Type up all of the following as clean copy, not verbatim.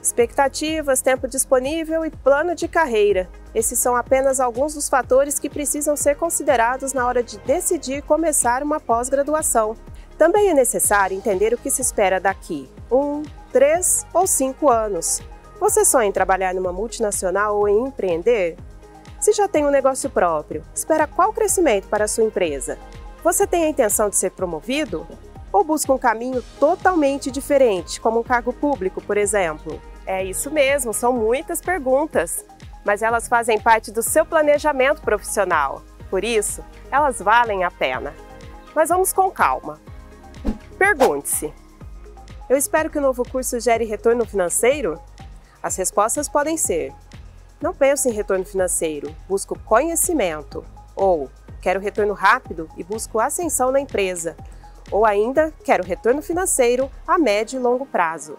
Expectativas, tempo disponível e plano de carreira. Esses são apenas alguns dos fatores que precisam ser considerados na hora de decidir começar uma pós-graduação. Também é necessário entender o que se espera daqui 1, 3 ou 5 anos. Você sonha em trabalhar numa multinacional ou em empreender? Se já tem um negócio próprio, espera qual crescimento para a sua empresa? Você tem a intenção de ser promovido? Ou busca um caminho totalmente diferente, como um cargo público, por exemplo? É isso mesmo, são muitas perguntas, mas elas fazem parte do seu planejamento profissional. Por isso, elas valem a pena. Mas vamos com calma. Pergunte-se: eu espero que o novo curso gere retorno financeiro? As respostas podem ser: não penso em retorno financeiro, busco conhecimento. Ou quero retorno rápido e busco ascensão na empresa. Ou ainda, quero retorno financeiro a médio e longo prazo.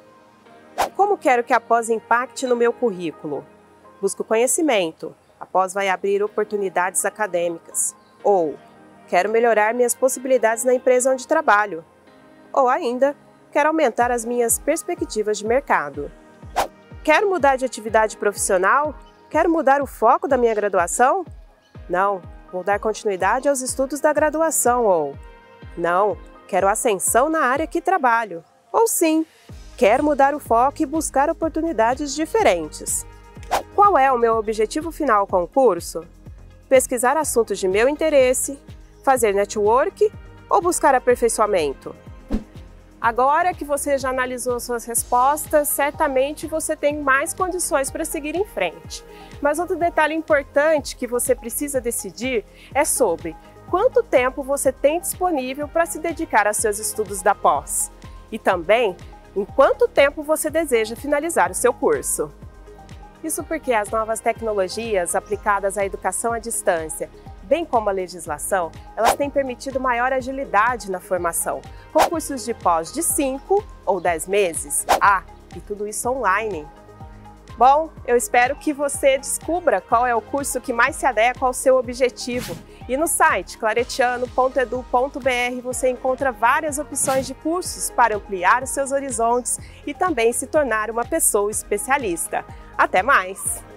Como quero que a pós impacte no meu currículo? Busco conhecimento. A pós vai abrir oportunidades acadêmicas. Ou quero melhorar minhas possibilidades na empresa onde trabalho. Ou ainda, quero aumentar as minhas perspectivas de mercado. Quero mudar de atividade profissional? Quero mudar o foco da minha graduação? Não, vou dar continuidade aos estudos da graduação. Ou não, quero ascensão na área que trabalho. Ou sim, quero mudar o foco e buscar oportunidades diferentes. Qual é o meu objetivo final com o curso? Pesquisar assuntos de meu interesse, fazer network ou buscar aperfeiçoamento? Agora que você já analisou suas respostas, certamente você tem mais condições para seguir em frente. Mas outro detalhe importante que você precisa decidir é sobre quanto tempo você tem disponível para se dedicar aos seus estudos da pós. E também, em quanto tempo você deseja finalizar o seu curso. Isso porque as novas tecnologias aplicadas à educação à distância, bem como a legislação, elas têm permitido maior agilidade na formação, com cursos de pós de 5 ou 10 meses. E tudo isso online. Bom, eu espero que você descubra qual é o curso que mais se adequa ao seu objetivo. E no site claretiano.edu.br você encontra várias opções de cursos para ampliar os seus horizontes e também se tornar uma pessoa especialista. Até mais!